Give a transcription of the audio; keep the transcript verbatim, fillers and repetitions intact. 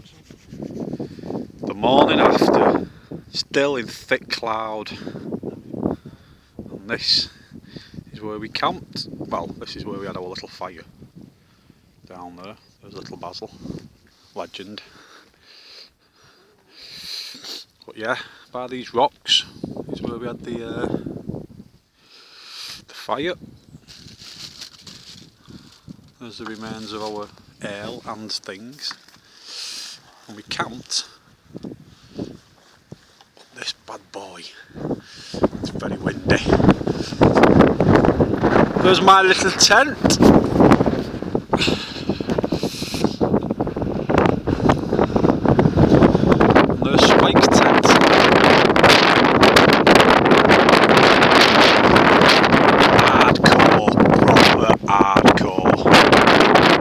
The morning after, still in thick cloud. And this is where we camped. Well, this is where we had our little fire. Down there, there's little Basil. Legend. But yeah, by these rocks is where we had the, uh, the fire. There's the remains of our ale and things. And we camped this bad boy. It's very windy. There's my little tent.